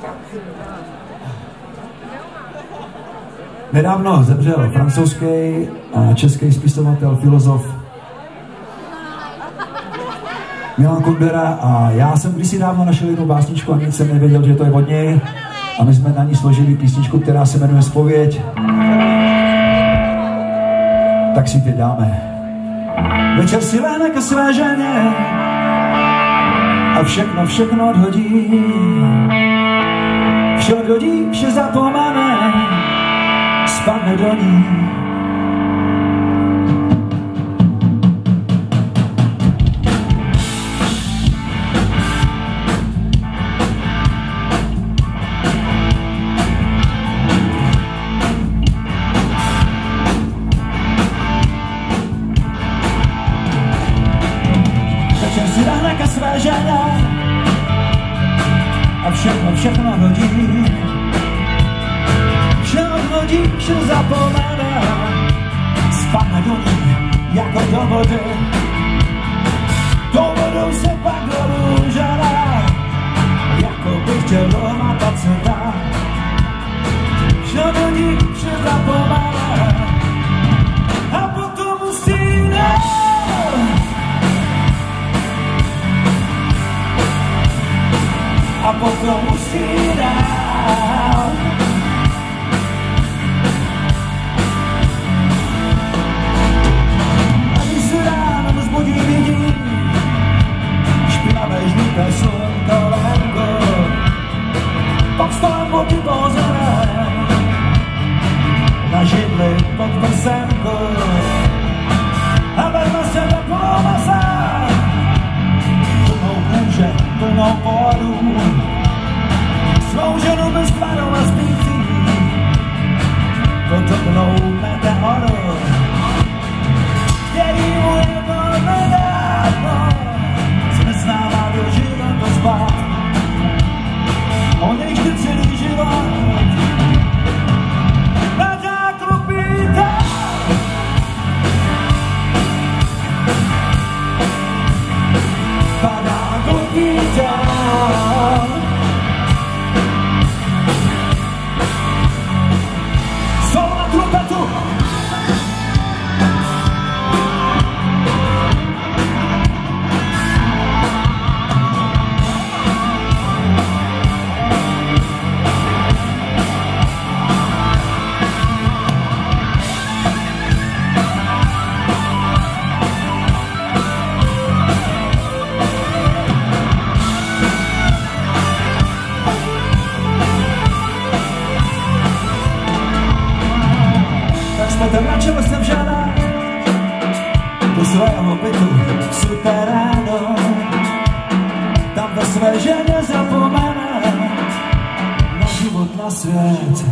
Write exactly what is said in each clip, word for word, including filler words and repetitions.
Nedávno zemřel francouzský a český spisovatel, filozof Milan Kundera a já jsem kdysi dávno našel jednu básničku a nic jsem nevěděl, že to je od něj a my jsme na ní složili písničku, která se jmenuje Zpověď. Tak si teď dáme. Večer si lehne ke své ženě a všechno, všechno odhodí. Vše odhodí, vše zapomene, spadne do ní. Večer si lehne ke své ženě a všechno, všechno hodí. Vše odhodí, vše zapomene, spadne do ní jako do vody. Tou vodou se pak dolů žene, jako bych chtěl dohmatat se dá. Vše odhodí, vše zapomene a potom musí dál. A potom musí dál. Zbudí vidí špinavé žluté slunko venku, pod stolem boky pozené na židli pod prsenku a vezme se teplou masáž, plnou kůže, plnou poru, svou ženu bez tvaru a spící potopnou meteoru, který mu je nedávno se nesnává do života spát. On je ještě celý život na záklopíte. Padá klopíte. Sol na trumpetu. Mračil jsem žena do svého bytu v suterénu, tam ve své ženě zapomene na život, na svět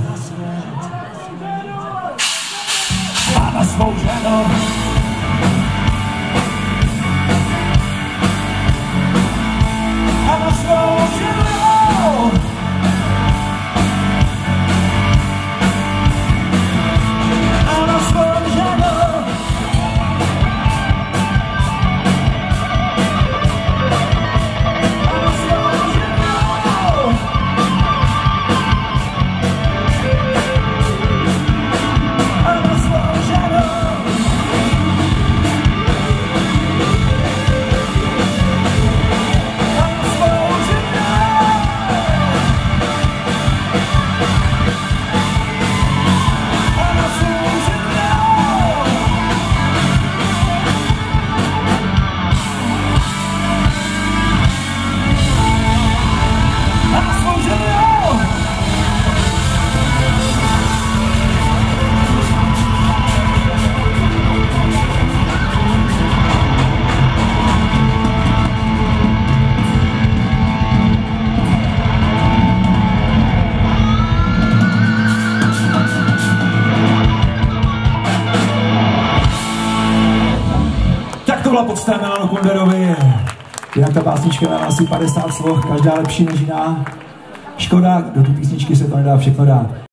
a na svou ženu. A na svou ženu. To byla podsta Milanu Kunderovi. Jinak ta básnička má asi padesát slov, každá lepší než jiná. Škoda, do tu písničky se to nedá všechno dát.